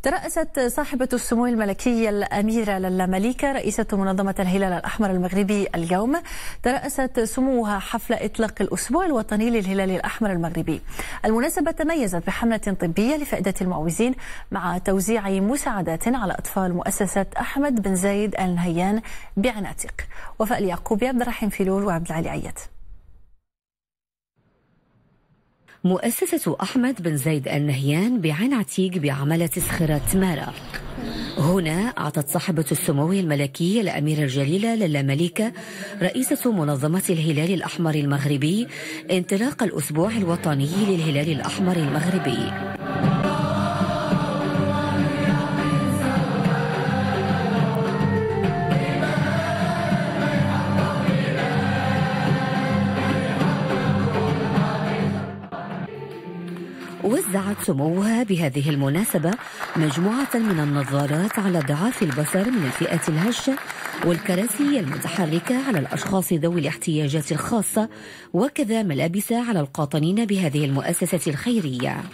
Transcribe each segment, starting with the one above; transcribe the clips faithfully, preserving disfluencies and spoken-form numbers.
ترأست صاحبة السمو الملكي الأميرة لالا مليكة رئيسة منظمة الهلال الأحمر المغربي اليوم. ترأست سموها حفل إطلاق الأسبوع الوطني للهلال الأحمر المغربي. المناسبة تميزت بحملة طبية لفائدة المعوزين مع توزيع مساعدات على أطفال مؤسسة أحمد بن زايد آل نهيان بعناتق. وفاء اليعقوبي، عبد الرحيم فيلول وعبد العالي عياد. مؤسسة أحمد بن زايد آل نهيان بعين عتيق بعملة صخرة تمارة. هنا أعطت صاحبة السمو الملكي الأميرة الجليلة لالا مليكة رئيسة منظمة الهلال الأحمر المغربي انطلاق الأسبوع الوطني للهلال الأحمر المغربي. وزعت سموها بهذه المناسبة مجموعة من النظارات على ضعاف البصر من الفئة الهشة والكراسي المتحركة على الأشخاص ذوي الاحتياجات الخاصة، وكذا ملابس على القاطنين بهذه المؤسسة الخيرية.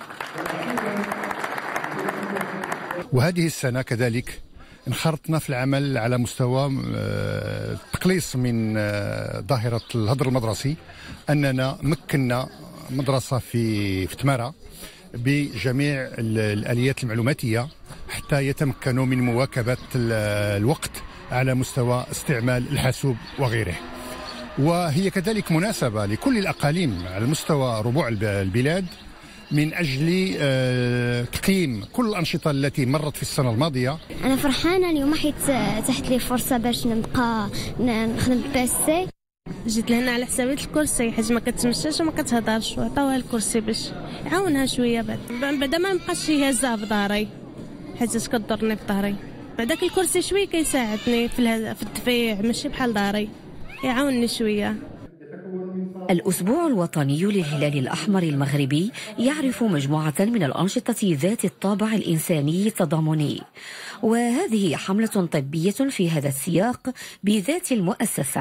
وهذه السنة كذلك انخرطنا في العمل على مستوى التقليص من ظاهرة الهدر المدرسي، أننا مكنا مدرسة في في تمارة بجميع الآليات المعلوماتية حتى يتمكنوا من مواكبة الوقت على مستوى استعمال الحاسوب وغيره. وهي كذلك مناسبة لكل الأقاليم على مستوى ربوع البلاد من أجل تقييم كل الأنشطة التي مرت في السنة الماضية. أنا فرحانة اليوم حيت تحت لي فرصة باش نبقى نخدم بالبيسي. جيت لهنا على حسابي الكرسي حيت ما كتمشاش وما كتهضرش، وعطاوها الكرسي باش يعاونها شويه بعد بعدا ما نبقاش هازها في ظهري حيت كضرني في ظهري. بعداك الكرسي شويه كيساعدني في في الدفيع، ماشي بحال ظهري، يعاونني شويه. الأسبوع الوطني للهلال الأحمر المغربي يعرف مجموعة من الأنشطة ذات الطابع الإنساني التضامني، وهذه حملة طبية في هذا السياق بذات المؤسسة.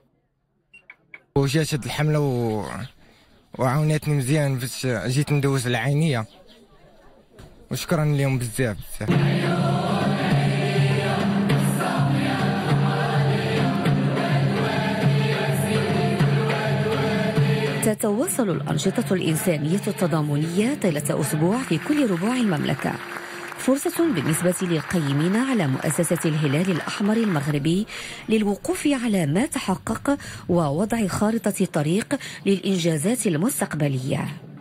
وجات هاد الحمله و... وعاونتني مزيان باش جيت ندوز العينيه، وشكرا لهم بزاف بزاف. تتواصل الأنشطة الإنسانية التضامنية طيلة أسبوع في كل ربوع المملكة، فرصة بالنسبة للقيمين على مؤسسة الهلال الأحمر المغربي للوقوف على ما تحقق ووضع خارطة طريق للإنجازات المستقبلية.